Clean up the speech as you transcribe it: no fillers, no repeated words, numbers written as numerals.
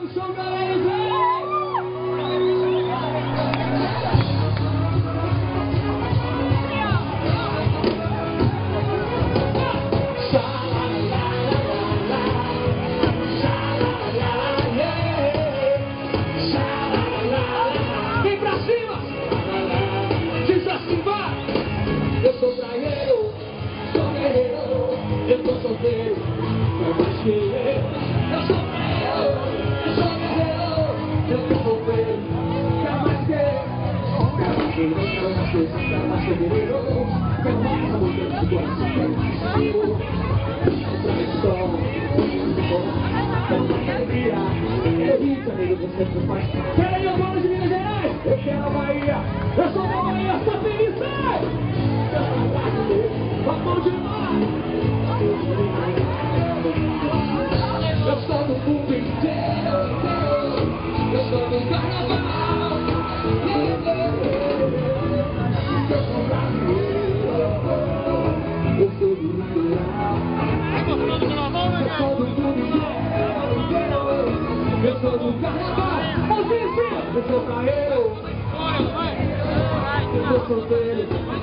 som, galera, vem! Vem pra cima! Diz assim, vai! Eu sou praieiro, sou guerreiro, eu tô solteiro, não mais que eu sou praieiro, sou guerreiro, eu tô solteiro, não mais que não mais que guerreiro, não mais amor que eu gosto de você faz. Quero ir ao Bolo de Minas Gerais, eu quero a Bahia, eu sou da Bahia, sou feliz, sai! Vamos demais! Eu sou do mundo inteiro, eu sou do carnaval, eu sou brasileiro, eu sou do litoral, eu sou do mundo inteiro, eu sou do carnaval, eu sou praieiro, eu sou solteiro.